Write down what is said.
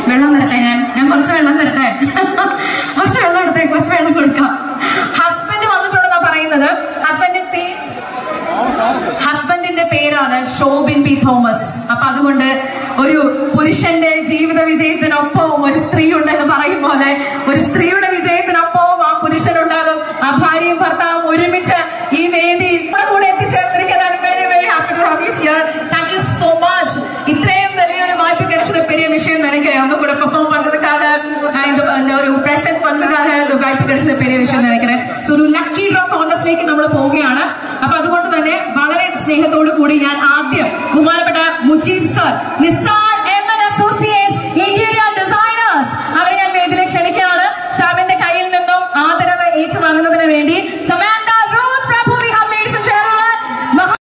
വെള്ളം തരട്ടെ, ഞാൻ കുറച്ച് വെള്ളം തരട്ടെ, കുറച്ച് വെള്ളം എടുത്തേ, കുറച്ച് വെള്ളം കൊടുക്കാം. ഹസ്ബൻഡ് വന്നിട്ടുണ്ടെന്നാ പറയുന്നത്. ഹസ്ബൻഡിന്റെ പേരാണ് ഷോബിൻ പി തോമസ്. അപ്പൊ അതുകൊണ്ട് ഒരു പുരുഷന്റെ ജീവിത വിജയത്തിനൊപ്പവും ഒരു സ്ത്രീ ഉണ്ടെന്ന് പറയും പോലെ ഒരു സ്ത്രീയുടെ വിജയത്തിനൊപ്പവും ആ പുരുഷനുണ്ടാകും. ആ ഭാര്യയും ഭർത്താവും ഒരുമിച്ച് ഈ വേദിയിൽ കൂടെ എത്തിച്ചേർന്നിരിക്കുന്നത്. Thank you so much. ഇത്രയും വലിയൊരു വായ്പ கிடைச்சது பெரிய விஷயம் நினைக்கிறேன். அவங்க கூட பெர்ஃபார்ம் பண்றதுக்காக இந்த ஒரு பிரசன்ஸ் பண்றதுக்காக വായ്പ கிடைச்சது பெரிய விஷயம் நினைக்கிறேன். സോ ഒരു ലക്കി ഡ്രോ കോൺടെസ്റ്റിലേക്ക് നമ്മൾ പോവുകയാണ്. അപ്പൊ അതുകൊണ്ട് തന്നെ വളരെ സ്നേഹത്തോടു കൂടി ഞാൻ ആദ്യം ബഹുമാനപ്പെട്ട Mujeeb sir, Nisar M associates